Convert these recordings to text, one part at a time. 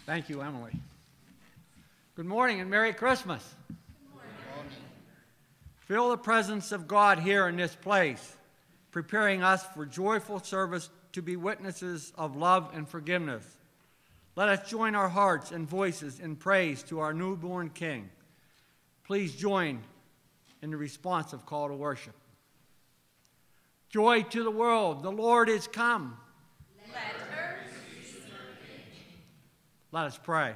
Thank you, Emily. Good morning and Merry Christmas. Good morning. Feel the presence of God here in this place, preparing us for joyful service to be witnesses of love and forgiveness. Let us join our hearts and voices in praise to our newborn King. Please join in the responsive call to worship. Joy to the world, the Lord is come. Let earth receive her King. Let us pray.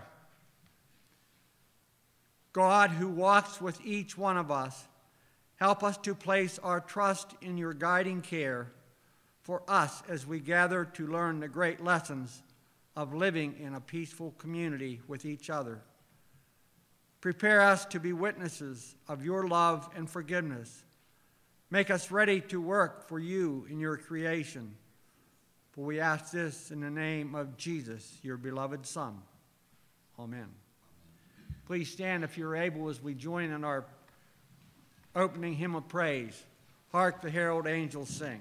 God, who walks with each one of us, help us to place our trust in your guiding care for us as we gather to learn the great lessons of living in a peaceful community with each other. Prepare us to be witnesses of your love and forgiveness. Make us ready to work for you in your creation. For we ask this in the name of Jesus, your beloved Son. Amen. Please stand if you're able as we join in our opening hymn of praise. Hark the herald angels sing.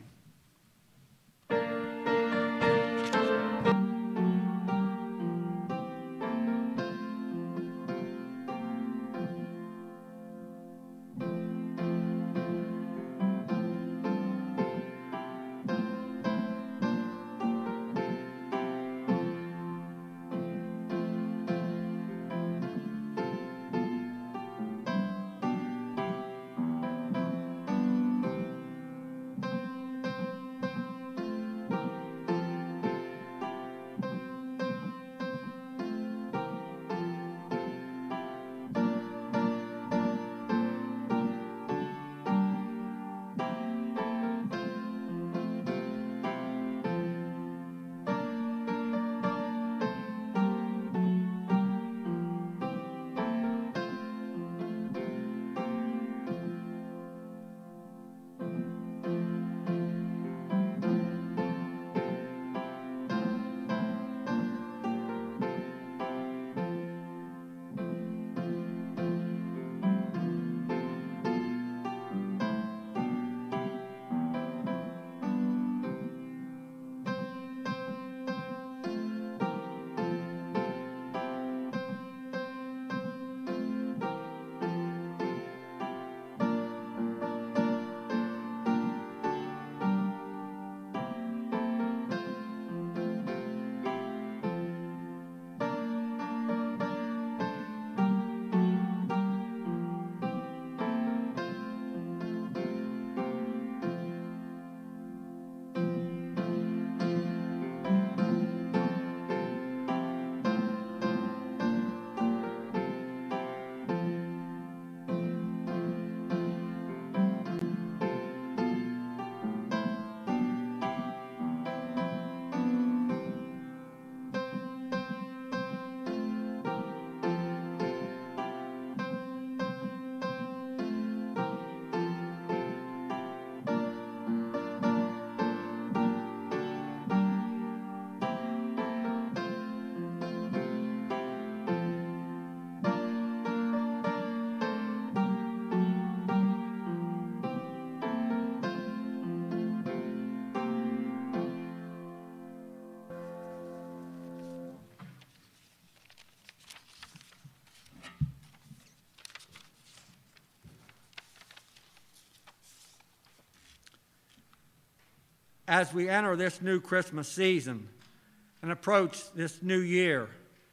As we enter this new Christmas season and approach this new year,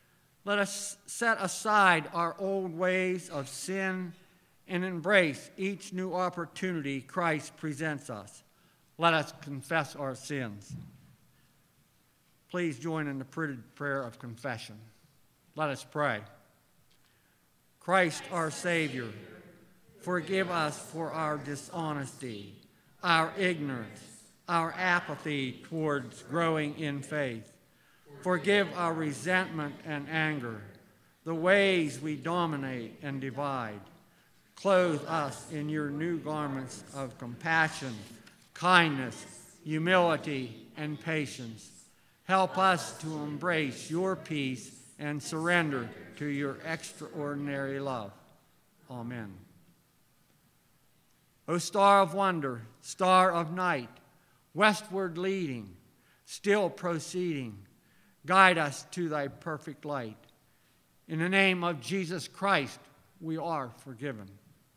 let us set aside our old ways of sin and embrace each new opportunity Christ presents us. Let us confess our sins. Please join in the printed prayer of confession. Let us pray. Christ, our Savior, forgive us for our dishonesty, our ignorance, our apathy towards growing in faith. Forgive our resentment and anger, the ways we dominate and divide. Clothe us in your new garments of compassion, kindness, humility, and patience. Help us to embrace your peace and surrender to your extraordinary love. Amen. O star of wonder, star of night, westward leading, still proceeding, guide us to thy perfect light. In the name of Jesus Christ, we are forgiven.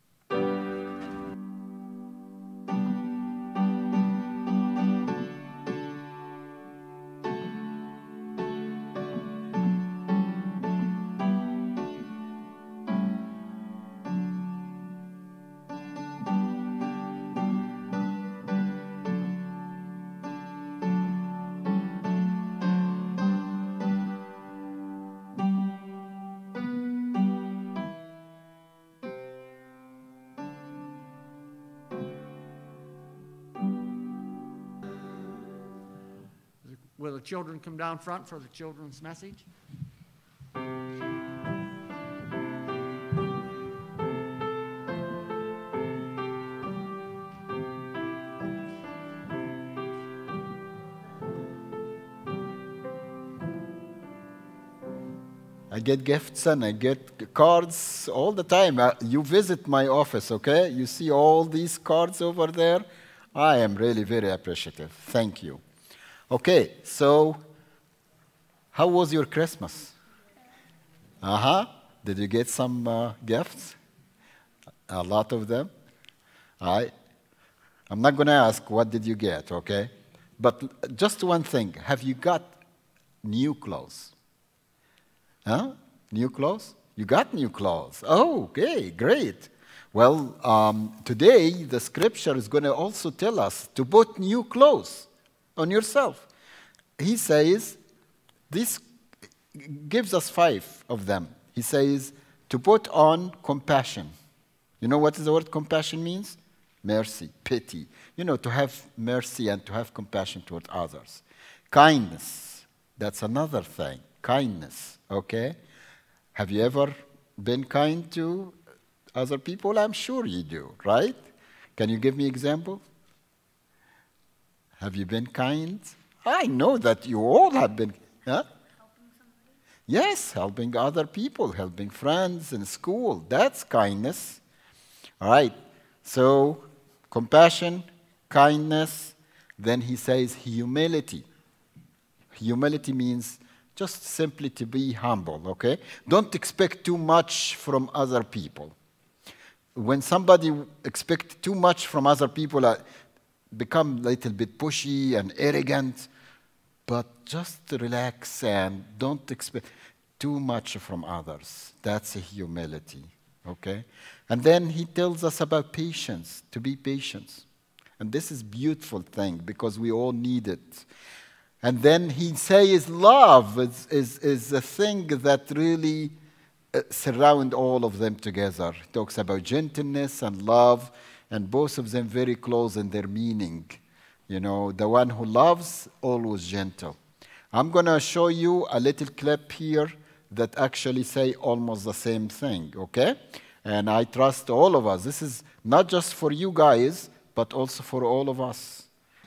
Will the children come down front for the children's message? I get gifts and I get cards all the time. You visit my office, okay? You see all these cards over there? I am really very appreciative. Thank you. Okay, so how was your Christmas? Uh-huh. Did you get some gifts? A lot of them? I'm not going to ask what did you get, okay? But just one thing. Have you got new clothes? Huh? New clothes? You got new clothes. Oh, okay, great. Well, today the scripture is going to also tell us to put new clothes on yourself. He says, this gives us 5 of them. He says, to put on compassion. You know what the word compassion means? Mercy, pity. You know, to have mercy and to have compassion toward others. Kindness, that's another thing. Kindness, okay? Have you ever been kind to other people? I'm sure you do, right? Can you give me an example? Have you been kind? I know that you all have been. Huh? Helping somebody? Yes, helping other people, helping friends in school. That's kindness. All right. So, compassion, kindness. Then he says humility. Humility means just simply to be humble, okay? Don't expect too much from other people. When somebody expects too much from other people, become a little bit pushy and arrogant, but just relax and don't expect too much from others. That's a humility, okay? And then he tells us about patience, to be patient. And this is a beautiful thing because we all need it. And then he says love is a thing that really surround all of them together. He talks about gentleness and love, and both of them very close in their meaning. You know, the one who loves, always gentle. I'm going to show you a little clip here that actually say almost the same thing, okay? And I trust all of us. This is not just for you guys, but also for all of us.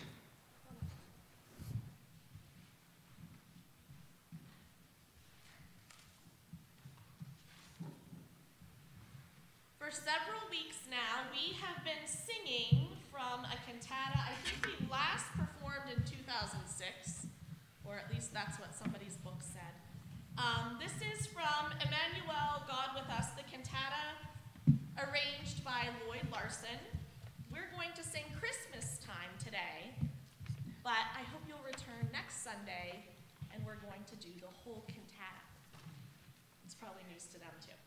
For several weeks now, we have been singing from a cantata I think we last performed in 2006, or at least that's what somebody's book said. This is from Emmanuel, God with Us, the cantata arranged by Lloyd Larson. We're going to sing Christmas time today, but I hope you'll return next Sunday, and we're going to do the whole cantata. It's probably news to them too.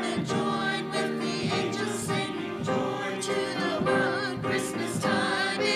Join with the angels singing joy to the world. Christmas time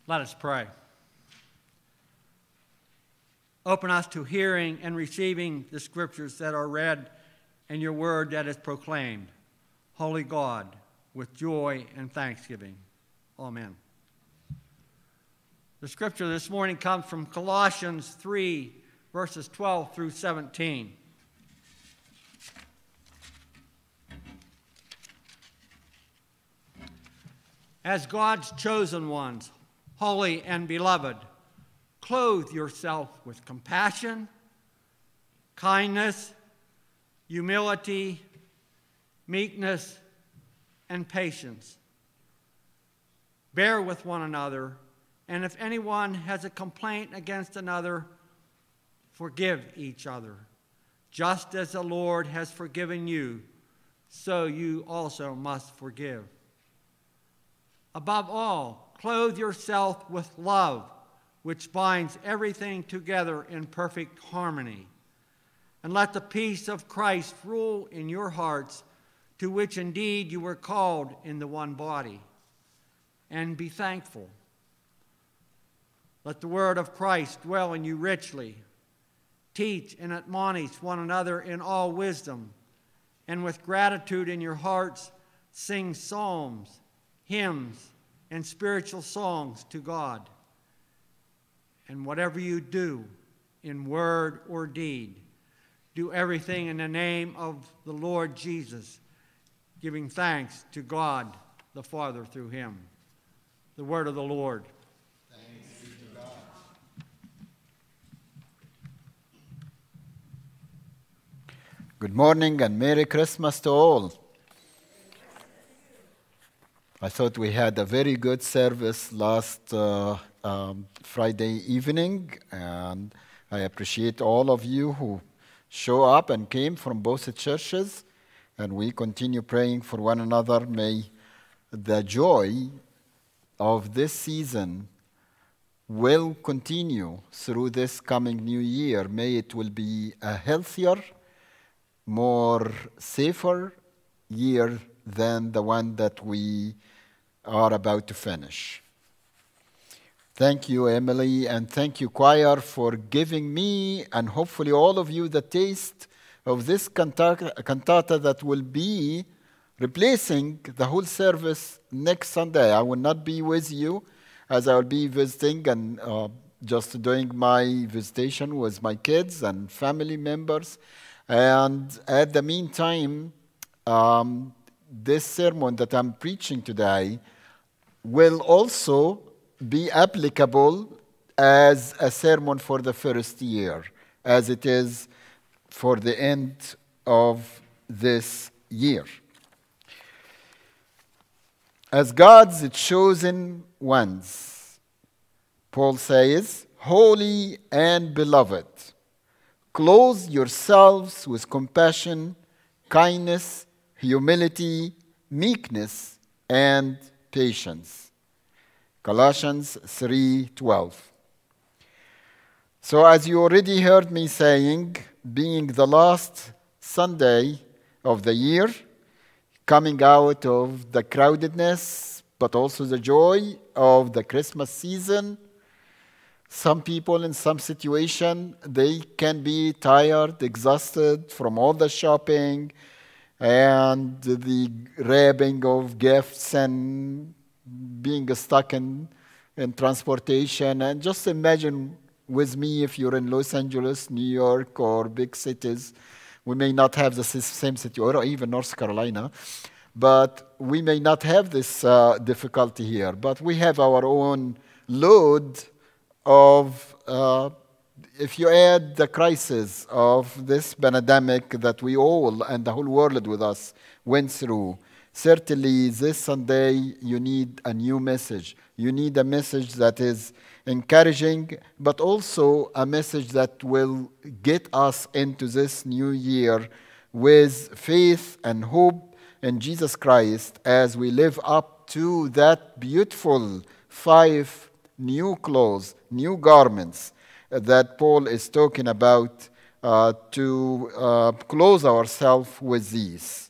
Let us pray. Open us to hearing and receiving the scriptures that are read and your word that is proclaimed. Holy God, with joy and thanksgiving. Amen. The scripture this morning comes from Colossians 3, verses 12 through 17. As God's chosen ones, holy and beloved, clothe yourself with compassion, kindness, humility, meekness, and patience. Bear with one another, and if anyone has a complaint against another, forgive each other. Just as the Lord has forgiven you, so you also must forgive. Above all, clothe yourself with love, which binds everything together in perfect harmony. And let the peace of Christ rule in your hearts, to which indeed you were called in the one body. And be thankful. Let the word of Christ dwell in you richly. Teach and admonish one another in all wisdom, and with gratitude in your hearts, sing psalms, hymns, and spiritual songs to God. And whatever you do, in word or deed, do everything in the name of the Lord Jesus, giving thanks to God the Father through him. The word of the Lord. Thanks be to God. Good morning and Merry Christmas to all. I thought we had a very good service last Friday evening, and I appreciate all of you who show up and came from both churches, and we continue praying for one another. May the joy of this season will continue through this coming new year. May it will be a healthier, more safer year than the one that we are about to finish. Thank you, Emily, and thank you, choir, for giving me and hopefully all of you the taste of this cantata that will be replacing the whole service next Sunday. I will not be with you as I will be visiting and just doing my visitation with my kids and family members. And at the meantime, this sermon that I'm preaching today will also be applicable as a sermon for the first year, as it is for the end of this year. As God's chosen ones, Paul says, holy and beloved, clothe yourselves with compassion, kindness, humility, meekness, and patience. Colossians 3:12. So as you already heard me saying, being the last Sunday of the year, coming out of the crowdedness, but also the joy of the Christmas season, some people in some situation, they can be tired, exhausted from all the shopping and the wrapping of gifts and being stuck in transportation. And just imagine with me, if you're in Los Angeles, New York, or big cities, we may not have the same situation, or even North Carolina, but we may not have this difficulty here. But we have our own load of, if you add the crisis of this pandemic that we all and the whole world with us went through, certainly this Sunday you need a new message. You need a message that is encouraging, but also a message that will get us into this new year with faith and hope in Jesus Christ as we live up to that beautiful 5 new clothes, new garments that Paul is talking about to clothe ourselves with these.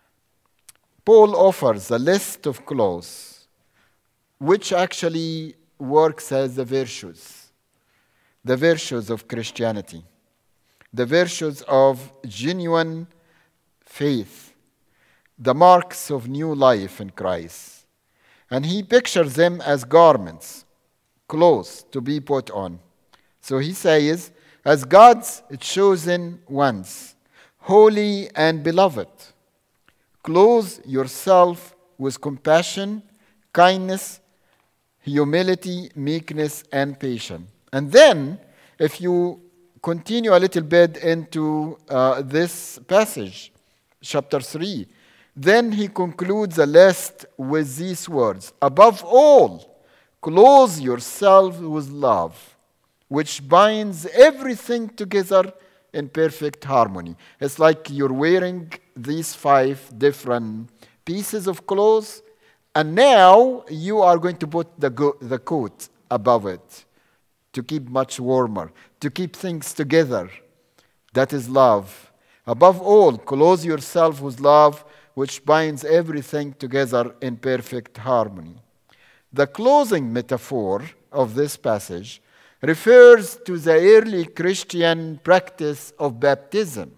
Paul offers a list of clothes which actually works as the virtues of Christianity, the virtues of genuine faith, the marks of new life in Christ. And he pictures them as garments, clothes to be put on. So he says, as God's chosen ones, holy and beloved, clothe yourself with compassion, kindness, humility, meekness, and patience. And then, if you continue a little bit into this passage, chapter 3, then he concludes the list with these words: above all, clothe yourself with love, which binds everything together in perfect harmony. It's like you're wearing these 5 different pieces of clothes, and now you are going to put the coat above it to keep much warmer, to keep things together. That is love. Above all, clothe yourself with love, which binds everything together in perfect harmony. The clothing metaphor of this passage refers to the early Christian practice of baptism.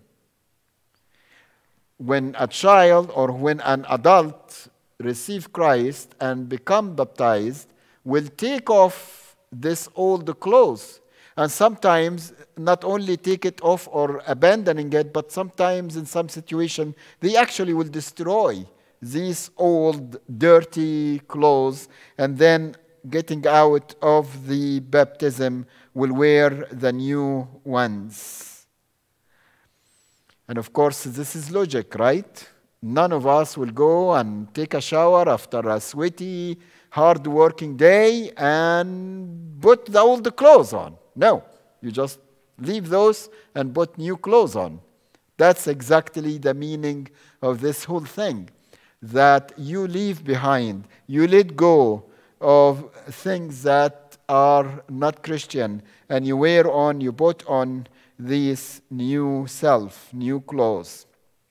When a child or when an adult receive Christ and become baptized, will take off this old clothes. And sometimes not only take it off or abandoning it, but sometimes in some situation, they actually will destroy these old dirty clothes, and then getting out of the baptism will wear the new ones. And of course, this is logic, right? None of us will go and take a shower after a sweaty, hard-working day and put the old clothes on. No, you just leave those and put new clothes on. That's exactly the meaning of this whole thing, that you leave behind, you let go of things that are not Christian, and you wear on, you put on this new self, new clothes.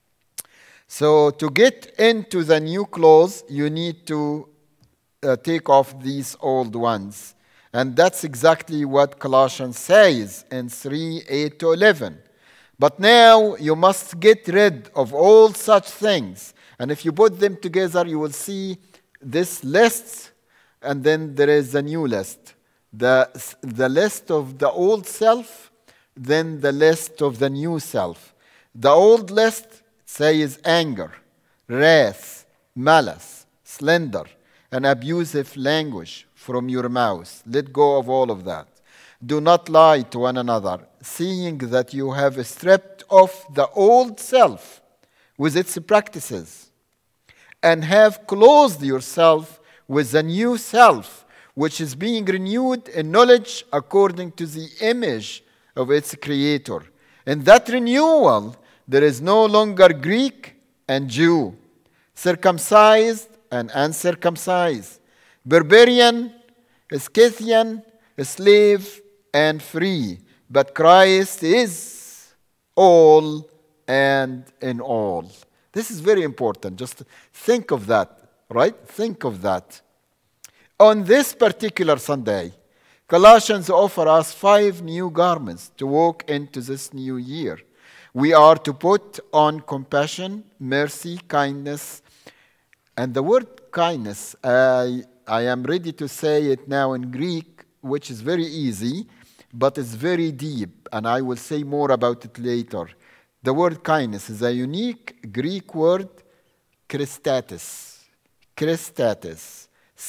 So to get into the new clothes, you need to take off these old ones. And that's exactly what Colossians says in 3:8-11. But now you must get rid of all such things. And if you put them together, you will see this list, and then there is a new list. The list of the old self, then the list of the new self. The old list says anger, wrath, malice, slander, and abusive language from your mouth. Let go of all of that. Do not lie to one another, seeing that you have stripped off the old self with its practices, and have clothed yourself with the new self, which is being renewed in knowledge according to the image of its creator. In that renewal, there is no longer Greek and Jew, circumcised and uncircumcised, barbarian, Scythian, slave, and free. But Christ is all and in all. This is very important. Just think of that, right? Think of that. On this particular Sunday, Colossians offer us 5 new garments to walk into this new year. We are to put on compassion, mercy, kindness. And the word kindness, I am ready to say it now in Greek, which is very easy, but it's very deep, and I will say more about it later. The word kindness is a unique Greek word, Christatis. Christatis.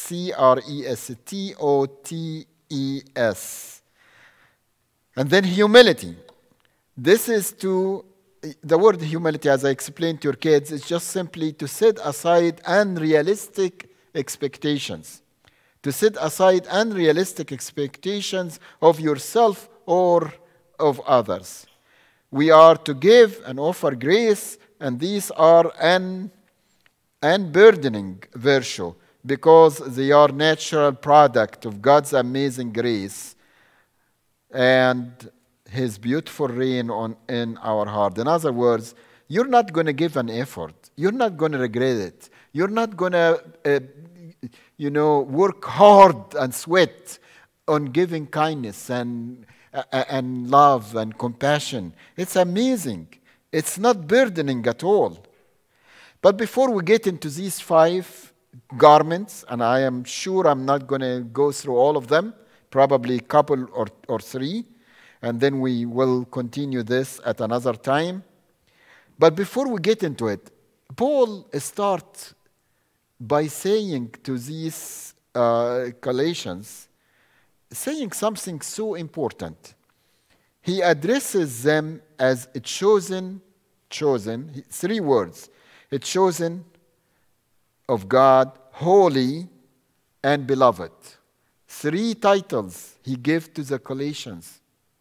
Christotes. And then humility. This is the word humility, as I explained to your kids, is just simply to set aside unrealistic expectations. To set aside unrealistic expectations of yourself or of others. We are to give and offer grace, and these are unburdening virtue, because they are natural product of God's amazing grace and His beautiful rain in our heart. In other words, you're not going to give an effort. You're not going to regret it. You're not going to work hard and sweat on giving kindness and love and compassion. It's amazing. It's not burdening at all. But before we get into these 5 garments, and I am sure I'm not going to go through all of them, probably a couple or 3, and then we will continue this at another time. But before we get into it, Paul starts by saying to these Galatians, saying something so important. He addresses them as a chosen, 3 words, a chosen of God, holy, and beloved. 3 titles he gave to the Colossians.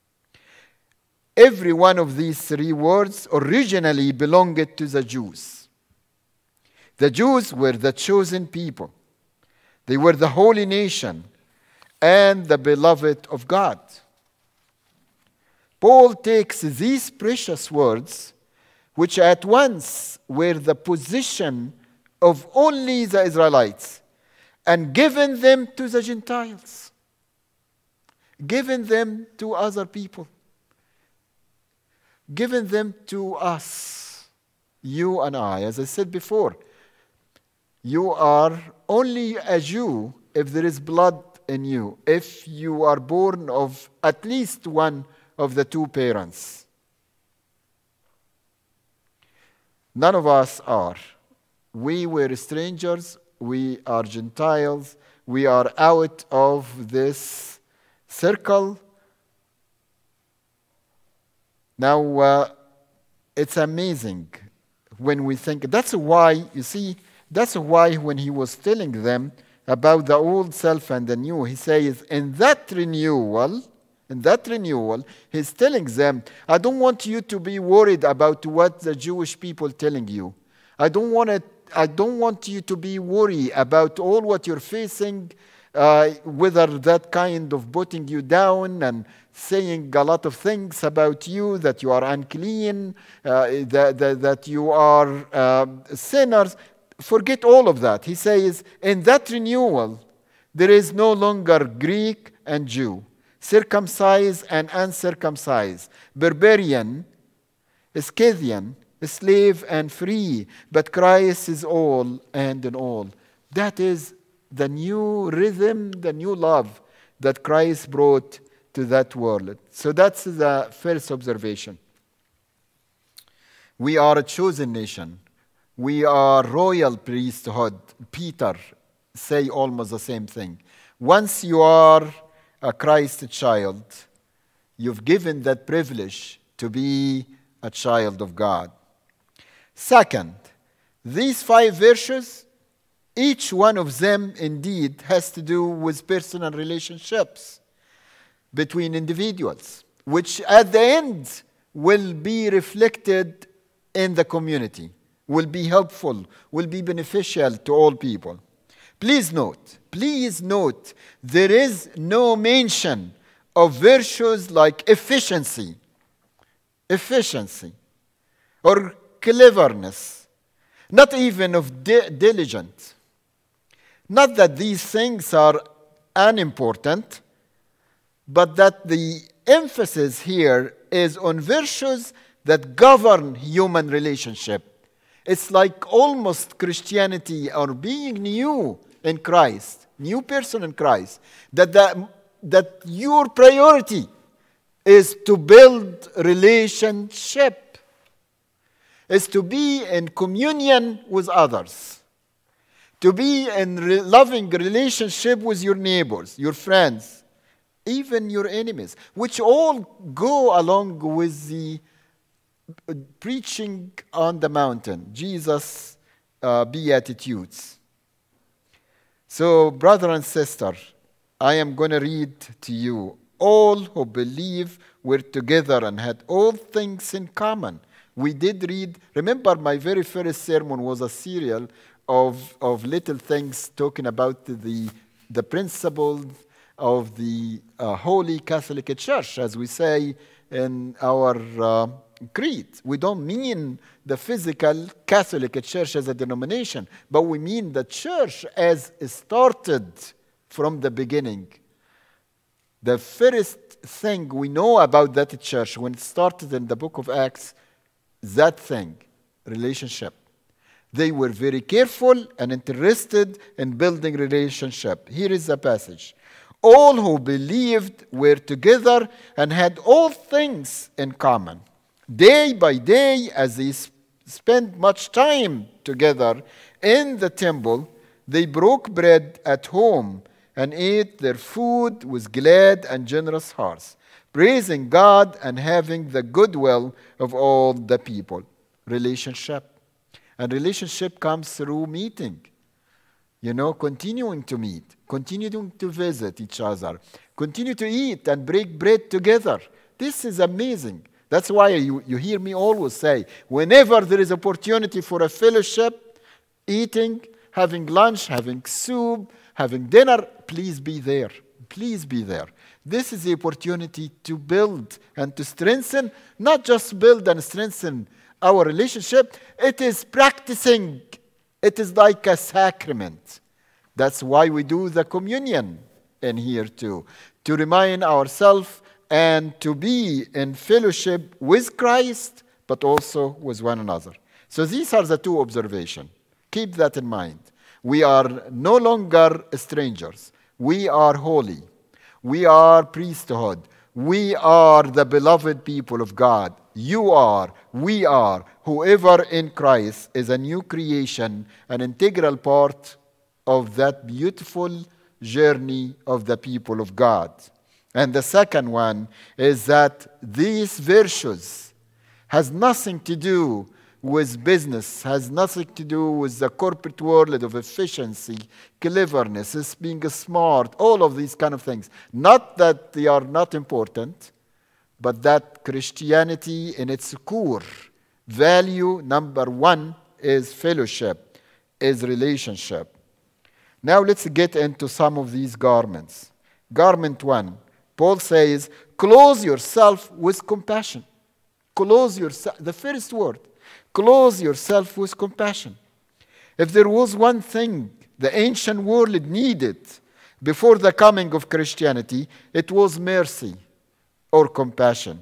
Every one of these 3 words originally belonged to the Jews. The Jews were the chosen people. They were the holy nation and the beloved of God. Paul takes these precious words, which at once were the position of only the Israelites, and given them to the Gentiles, given them to other people, given them to us, you and I. As I said before, you are only a Jew if there is blood in you, if you are born of at least one of the 2 parents. None of us are. We were strangers. We are Gentiles. We are out of this circle. Now, it's amazing when we think. That's why, you see, that's why when he was telling them about the old self and the new, he says, in that renewal, he's telling them, I don't want you to be worried about what the Jewish people telling you. I don't want you to be worried about all what you're facing, whether that kind of putting you down and saying a lot of things about you, that you are unclean, that you are sinners. Forget all of that. He says, in that renewal, there is no longer Greek and Jew, circumcised and uncircumcised, barbarian, Scythian, slave and free, but Christ is all and in all. That is the new rhythm, the new love that Christ brought to that world. So that's the first observation. We are a chosen nation. We are royal priesthood. Peter say almost the same thing. Once you are a Christ child, you've given that privilege to be a child of God. Second, these 5 verses, each one of them indeed has to do with personal relationships between individuals, which at the end will be reflected in the community, will be helpful, will be beneficial to all people. Please note, there is no mention of virtues like efficiency, or cleverness, not even of diligence. Not that these things are unimportant, but that the emphasis here is on virtues that govern human relationship. It's like almost Christianity or being new in Christ, new person in Christ, that your priority is to build relationship, is to be in communion with others, to be in loving relationship with your neighbors, your friends, even your enemies, which all go along with the preaching on the mountain, Jesus' Beatitudes. So, brother and sister, I am going to read to you, all who believe were together and had all things in common. We did read, remember my very first sermon was a serial of little things talking about the principles of the Holy Catholic Church, as we say in our creed. We don't mean the physical Catholic Church as a denomination, but we mean the church as started from the beginning. The first thing we know about that church when it started in the book of Acts, that thing, relationship. They were very careful and interested in building relationship. Here is the passage. All who believed were together and had all things in common. Day by day, as they spent much time together in the temple, they broke bread at home and ate their food with glad and generous hearts, praising God and having the goodwill of all the people. Relationship. And relationship comes through meeting. Continuing to meet, continuing to visit each other, continue to eat and break bread together. This is amazing. That's why you hear me always say, whenever there is opportunity for a fellowship, eating, having lunch, having soup, having dinner, please be there. Please be there. This is the opportunity to build and to strengthen, not just build and strengthen our relationship. It is practicing. It is like a sacrament. That's why we do the communion in here too, to remind ourselves and to be in fellowship with Christ, but also with one another. So these are the two observations. Keep that in mind. We are no longer strangers. We are holy. We are priesthood. We are the beloved people of God. You are, we are, whoever in Christ is a new creation, an integral part of that beautiful journey of the people of God. And the second one is that these virtues has nothing to do with business, has nothing to do with the corporate world of efficiency, cleverness, being smart, all of these kind of things. Not that they are not important, but that Christianity in its core value, number one, is fellowship, is relationship. Now let's get into some of these garments. Garment one, Paul says, clothe yourself with compassion. Clothe yourself, the first word, clothe yourself with compassion. If there was one thing the ancient world needed before the coming of Christianity, it was mercy or compassion.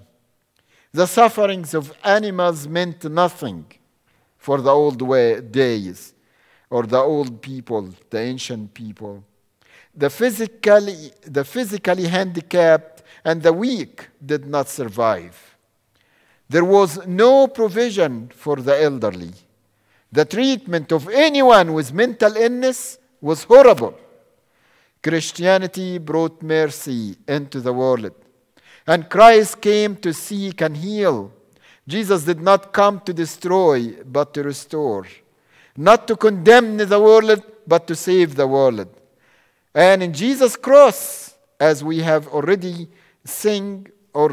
The sufferings of animals meant nothing for the old days, or the old people, the ancient people. The physically handicapped and the weak did not survive. There was no provision for the elderly. The treatment of anyone with mental illness was horrible. Christianity brought mercy into the world. And Christ came to seek and heal. Jesus did not come to destroy, but to restore. Not to condemn the world, but to save the world. And in Jesus' cross, as we have already sing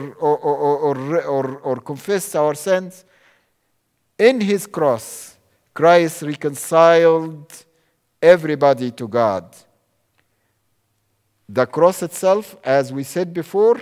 or confessed our sins, in his cross, Christ reconciled everybody to God. The cross itself, as we said before,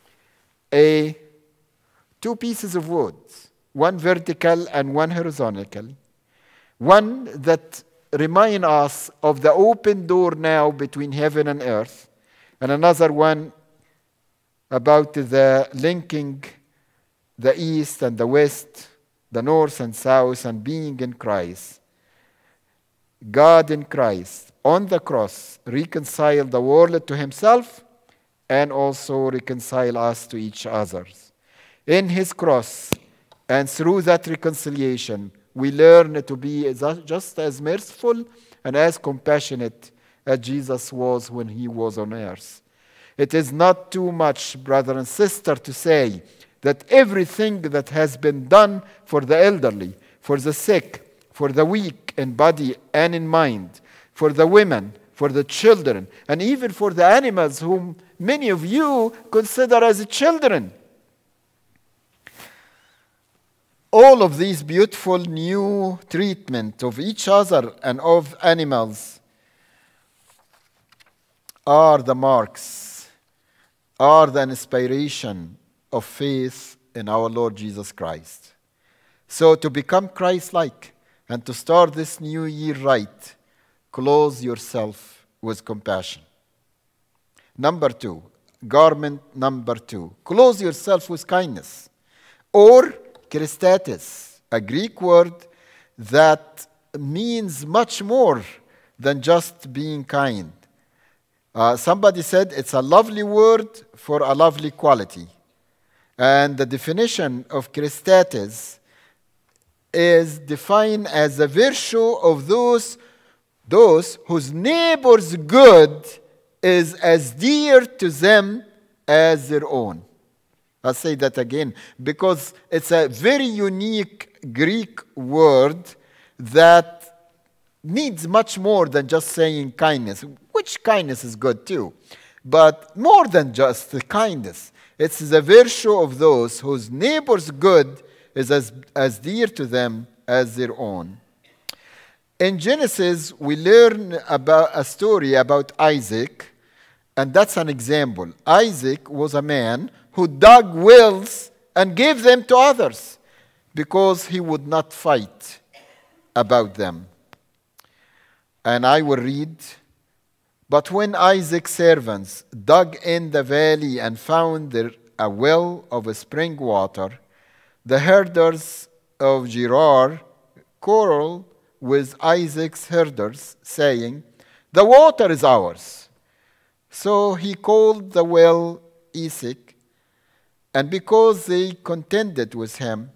two pieces of wood, one vertical and one horizontal. One that remind us of the open door now between heaven and earth, and another one about the linking the east and the west, the north and south, and being in Christ. God in Christ on the cross reconciled the world to himself and also reconcile us to each other. In his cross and through that reconciliation, we learn to be just as merciful and as compassionate as Jesus was when he was on earth. It is not too much, brother and sister, to say that everything that has been done for the elderly, for the sick, for the weak in body and in mind, for the women, for the children, and even for the animals whom many of you consider as children. All of these beautiful new treatment of each other and of animals are the marks, are the inspiration of faith in our Lord Jesus Christ. So to become Christ-like and to start this new year right, clothe yourself with compassion. Number 2, garment number 2, clothe yourself with kindness, or charistates, a Greek word that means much more than just being kind. Somebody said it's a lovely word for a lovely quality. And the definition of charistates is defined as a virtue of those whose neighbor's good is as dear to them as their own. I'll say that again because it's a very unique Greek word that needs much more than just saying kindness, which kindness is good too, but more than just the kindness. It's the virtue of those whose neighbor's good is as dear to them as their own. In Genesis, we learn about a story about Isaac, and that's an example. Isaac was a man who dug wells and gave them to others because he would not fight about them. And I will read, "But when Isaac's servants dug in the valley and found there a well of spring water, the herders of Gerar quarreled with Isaac's herders, saying, 'The water is ours.' So he called the well Esek, and because they contended with him,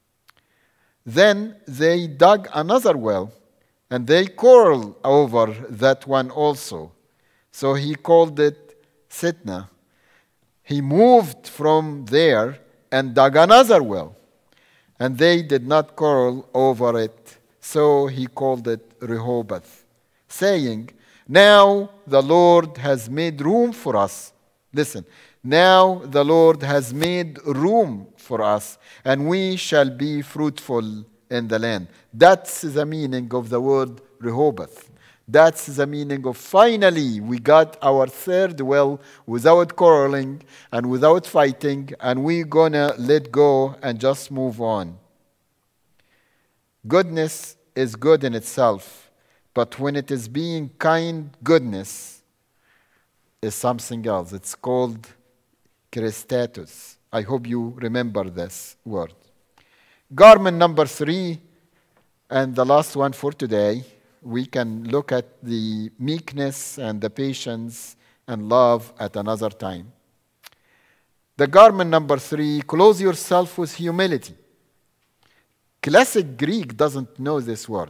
then they dug another well, and they quarreled over that one also. So he called it Sitnah. He moved from there and dug another well, and they did not quarrel over it. So he called it Rehoboth, saying, 'Now the Lord has made room for us.'" Listen. "Now the Lord has made room for us, and we shall be fruitful in the land." That's the meaning of the word Rehoboth. That's the meaning of finally we got our third well without quarreling and without fighting, and we're gonna let go and just move on. Goodness is good in itself, but when it is being kind, goodness is something else. It's called charistatus. I hope you remember this word. Garment number 3, and the last one for today, we can look at the meekness and the patience and love at another time. The garment number 3, clothe yourself with humility. Classic Greek doesn't know this word.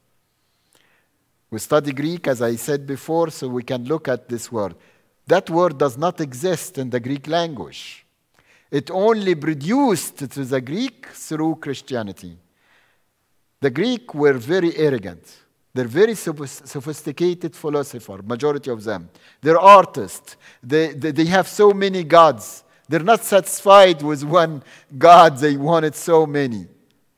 We study Greek, as I said before, so we can look at this word. That word does not exist in the Greek language. It only produced to the Greek through Christianity. The Greek were very arrogant. They're very sophisticated philosophers, majority of them. They're artists. They have so many gods. They're not satisfied with one God. They wanted so many.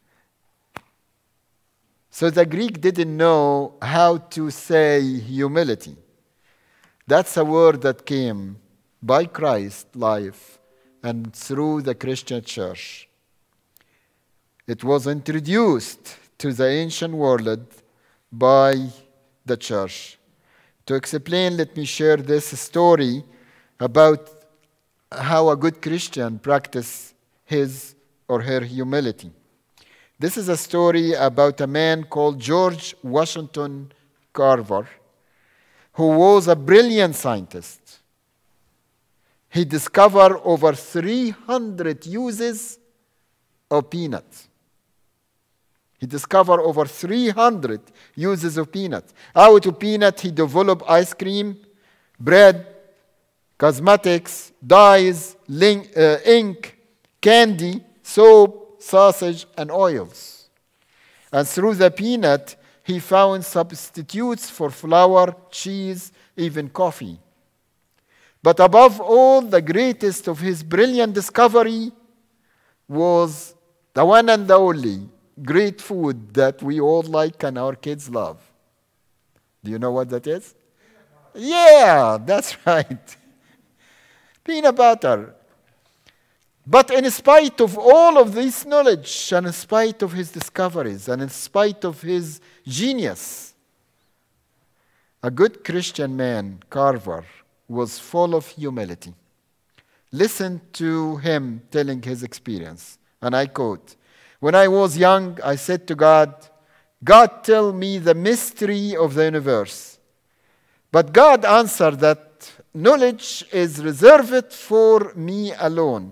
So the Greek didn't know how to say humility. That's a word that came by Christ's life and through the Christian church. It was introduced to the ancient world by the church. To explain, let me share this story about how a good Christian practices his or her humility. This is a story about a man called George Washington Carver, who was a brilliant scientist. He discovered over 300 uses of peanuts. He discovered over 300 uses of peanuts. Out of peanut, he developed ice cream, bread, cosmetics, dyes, ink, candy, soap, sausage, and oils. And through the peanut, he found substitutes for flour, cheese, even coffee. But above all, the greatest of his brilliant discovery was the one and the only great food that we all like and our kids love. Do you know what that is? Yeah, that's right. Peanut butter. But in spite of all of this knowledge, and in spite of his discoveries, and in spite of his genius, a good Christian man, Carver, was full of humility. Listen to him telling his experience, and I quote, "When I was young, I said to God, 'God, tell me the mystery of the universe.' But God answered that knowledge is reserved for me alone,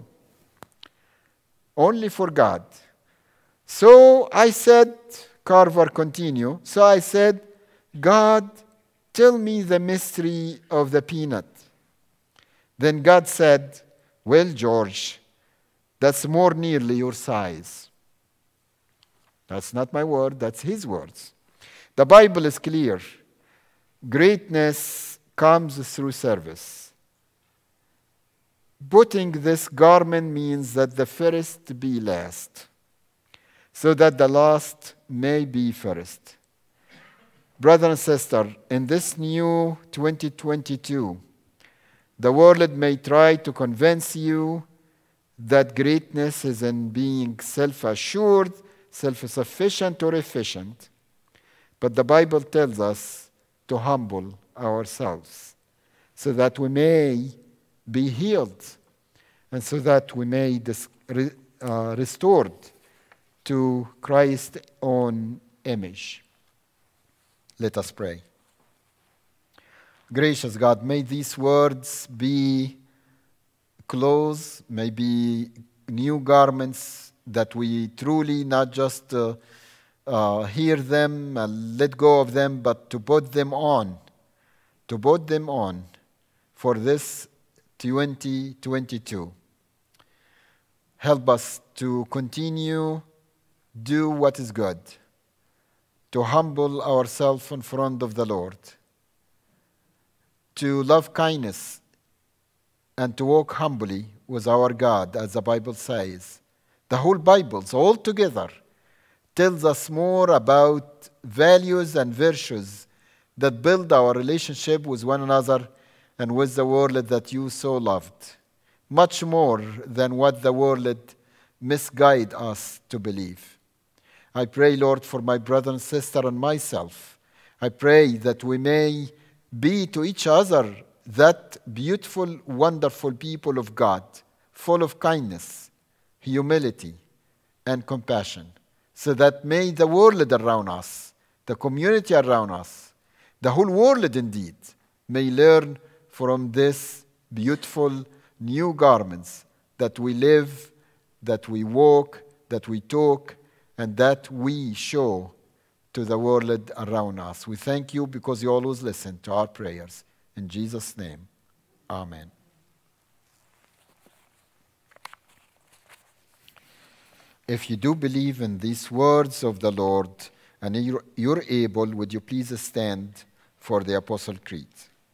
only for God. So I said," Carver continued, "so I said, 'God, tell me the mystery of the peanut.' Then God said, 'Well, George, that's more nearly your size.'" That's not my word, that's his words. The Bible is clear. Greatness comes through service. Putting this garment means that the first be last, so that the last may be first. Brother and sister, in this new 2022, the world may try to convince you that greatness is in being self-assured, self-sufficient, or efficient. But the Bible tells us to humble ourselves so that we may be healed and so that we may be restored to Christ's own image. Let us pray. Gracious God, may these words be clothes, may be new garments, that we truly not just hear them and let go of them, but to put them on for this 2022. Help us to continue do what is good, to humble ourselves in front of the Lord, to love kindness, and to walk humbly with our God, as the Bible says. The whole Bible, so all together, tells us more about values and virtues that build our relationship with one another and with the world that you so loved, much more than what the world misguide us to believe. I pray, Lord, for my brother and sister and myself. I pray that we may be to each other that beautiful, wonderful people of God, full of kindness, humility, and compassion, so that may the world around us, the community around us, the whole world indeed, may learn from this beautiful new garments that we live, that we walk, that we talk, and that we show to the world around us. We thank you because you always listen to our prayers. In Jesus' name, amen. If you do believe in these words of the Lord and you're able, would you please stand for the Apostle Creed?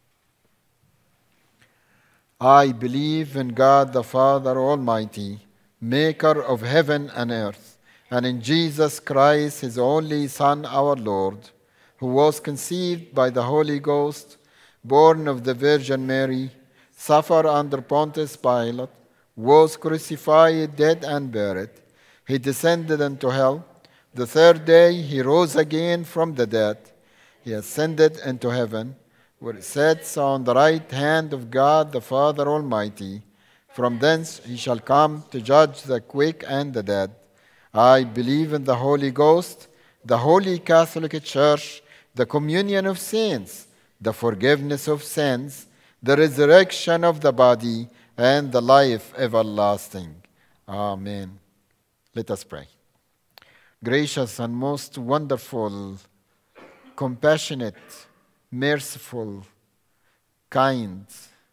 I believe in God the Father Almighty, maker of heaven and earth, and in Jesus Christ, his only Son, our Lord, who was conceived by the Holy Ghost, born of the Virgin Mary, suffered under Pontius Pilate, was crucified, dead, and buried. He descended into hell. The third day he rose again from the dead. He ascended into heaven, where he sits on the right hand of God the Father Almighty. From thence he shall come to judge the quick and the dead. I believe in the Holy Ghost, the Holy Catholic Church, the communion of saints, the forgiveness of sins, the resurrection of the body, and the life everlasting. Amen. Let us pray. Gracious and most wonderful, compassionate, merciful, kind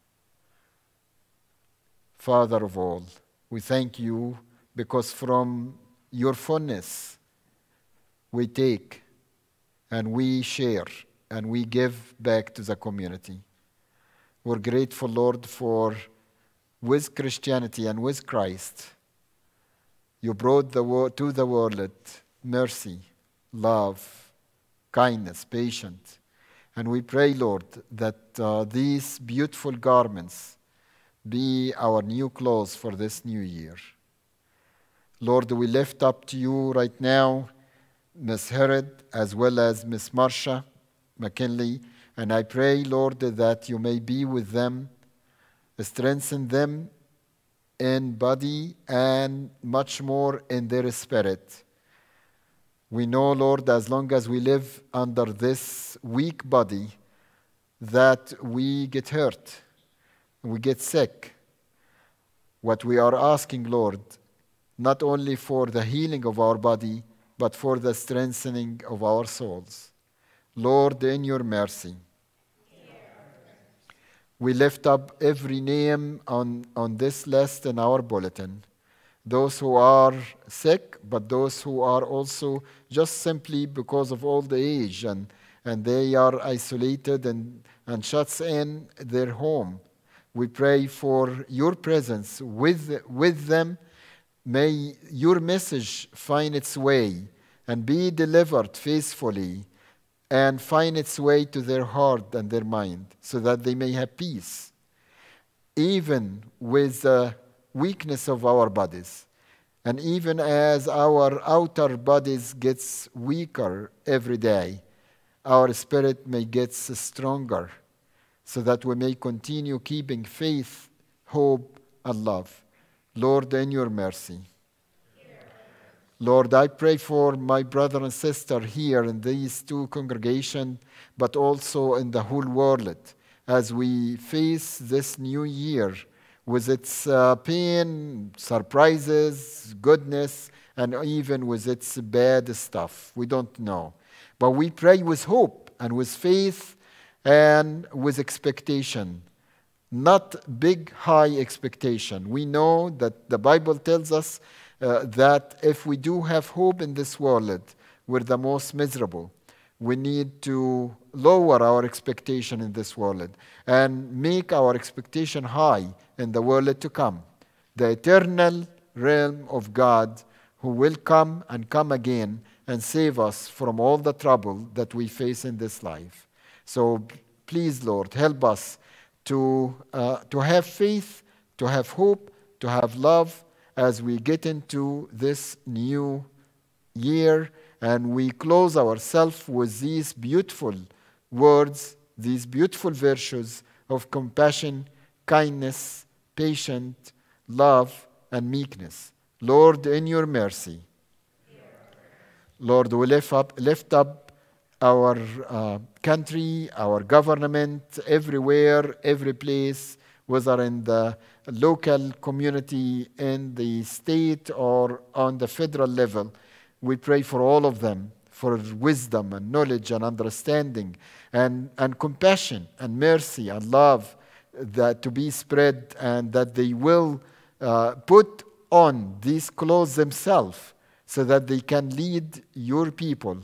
Father of all, we thank you because from your fullness we take and we share and we give back to the community. We're grateful, Lord, for with Christianity and with Christ, you brought to the world mercy, love, kindness, patience. And we pray, Lord, that these beautiful garments be our new clothes for this new year. Lord, we lift up to you right now Miss Herod as well as Miss Marsha McKinley, and I pray, Lord, that you may be with them, strengthen them in body and much more in their spirit. We know, Lord, as long as we live under this weak body, that we get hurt, we get sick. What we are asking, Lord, not only for the healing of our body, but for the strengthening of our souls. Lord, in your mercy, we lift up every name on this list in our bulletin. Those who are sick, but those who are also just simply because of old age and they are isolated and shuts in their home. We pray for your presence with them. May your message find its way and be delivered faithfully and find its way to their heart and their mind so that they may have peace, even with the weakness of our bodies. And even as our outer bodies gets weaker every day, our spirit may get stronger so that we may continue keeping faith, hope, and love. Lord, in your mercy. Lord, I pray for my brother and sister here in these two congregations, but also in the whole world, as we face this new year with its pain, surprises, goodness, and even with its bad stuff. We don't know. But we pray with hope and with faith and with expectation. Not big, high expectation. We know that the Bible tells us that if we do have hope in this world, we're the most miserable. We need to lower our expectation in this world and make our expectation high in the world to come. The eternal realm of God who will come and come again and save us from all the trouble that we face in this life. So please, Lord, help us to have faith, to have hope, to have love, as we get into this new year and we close ourselves with these beautiful words, these beautiful virtues of compassion, kindness, patience, love, and meekness. Lord, in your mercy. Lord, we lift up our country, our government, everywhere, every place, whether in the local community, in the state, or on the federal level. We pray for all of them, for wisdom and knowledge and understanding and compassion and mercy and love that to be spread, and that they will put on these clothes themselves so that they can lead your people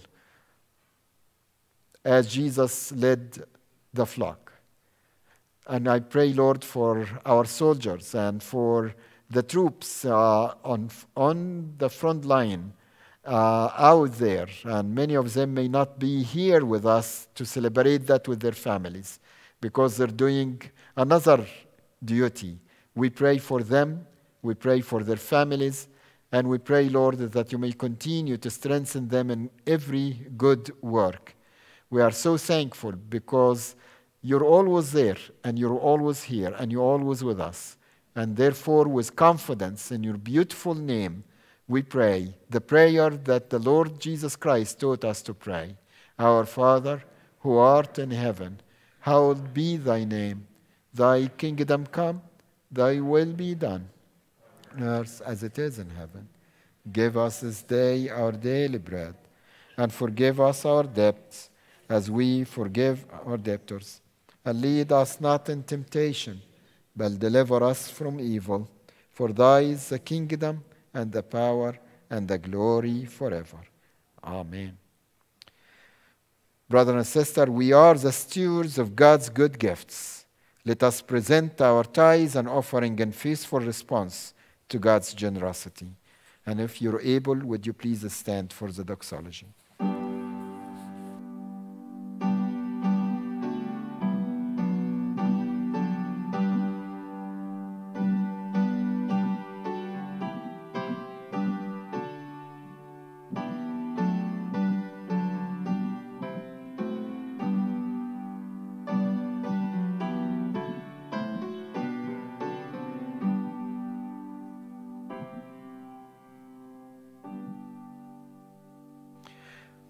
as Jesus led the flock. And I pray, Lord, for our soldiers and for the troops on the front line out there. And many of them may not be here with us to celebrate that with their families because they're doing another duty. We pray for them. We pray for their families. And we pray, Lord, that you may continue to strengthen them in every good work. We are so thankful because you're always there, and you're always here, and you're always with us. And therefore, with confidence in your beautiful name, we pray the prayer that the Lord Jesus Christ taught us to pray. Our Father, who art in heaven, hallowed be thy name. Thy kingdom come, thy will be done, on earth as it is in heaven. Give us this day our daily bread, and forgive us our debts, as we forgive our debtors. And lead us not in temptation, but deliver us from evil. For thy is the kingdom, and the power, and the glory forever. Amen. Brother and sister, we are the stewards of God's good gifts. Let us present our tithes and offering in faithful response to God's generosity. And if you're able, would you please stand for the doxology?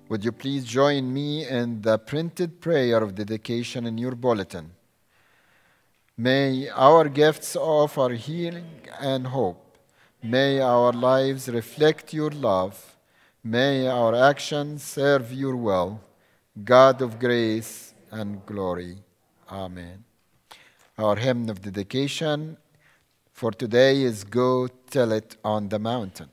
Would you please join me in the printed prayer of dedication in your bulletin? May our gifts offer healing and hope. May our lives reflect your love. May our actions serve your will. God of grace and glory. Amen. Our hymn of dedication for today is Go Tell It on the Mountain.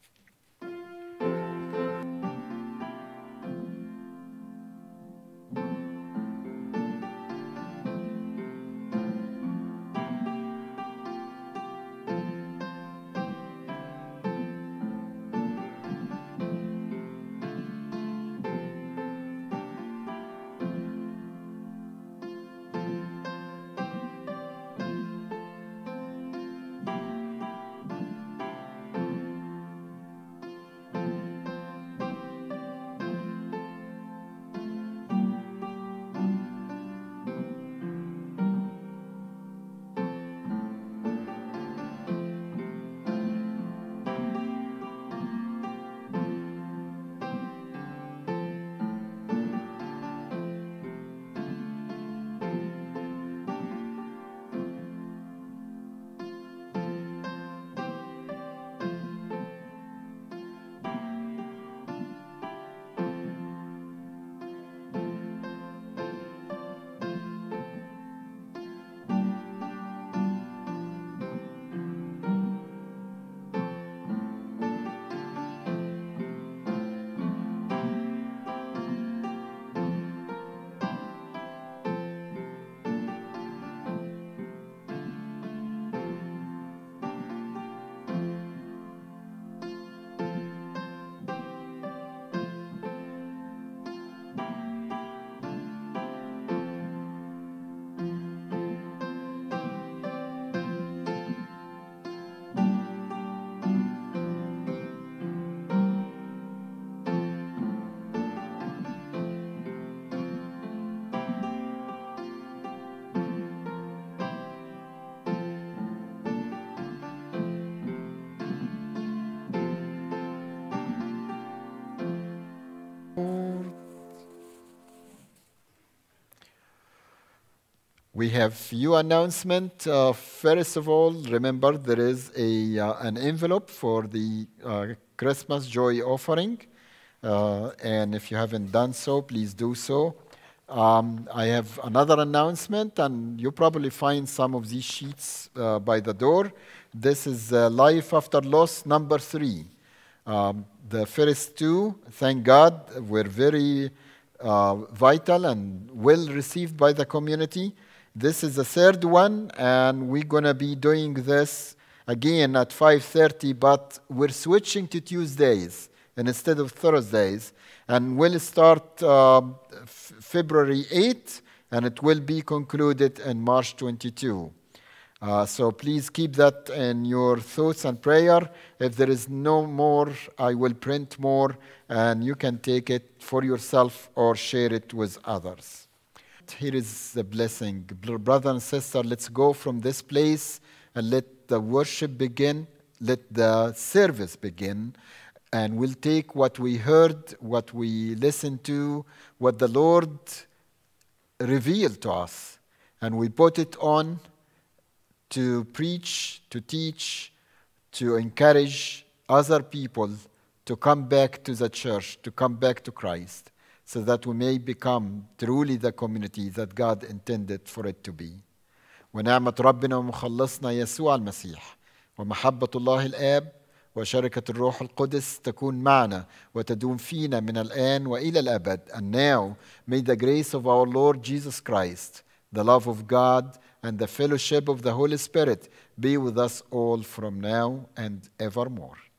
We have few announcements. First of all, remember there is an envelope for the Christmas Joy offering. And if you haven't done so, please do so. I have another announcement, and you probably find some of these sheets by the door. This is Life After Loss number 3. The first two, thank God, were very vital and well received by the community. This is the third one, and we're going to be doing this again at 5:30, but we're switching to Tuesdays instead of Thursdays. And we'll start February 8th, and it will be concluded in March 22. So please keep that in your thoughts and prayer. If there is no more, I will print more, and you can take it for yourself or share it with others. Here is the blessing. Brother and sister, let's go from this place and let the worship begin. Let the service begin. And we'll take what we heard, what we listened to, what the Lord revealed to us, and we put it on to preach, to teach, to encourage other people to come back to the church, to come back to Christ, so that we may become truly the community that God intended for it to be. ونعمة ربنا ومخلصنا يسوع المسيح ومحبة الله الآب وشركة الروح القدس تكون معنا وتدوم فينا من الآن وإلى الأبد. And now, may the grace of our Lord Jesus Christ, the love of God, and the fellowship of the Holy Spirit be with us all from now and evermore.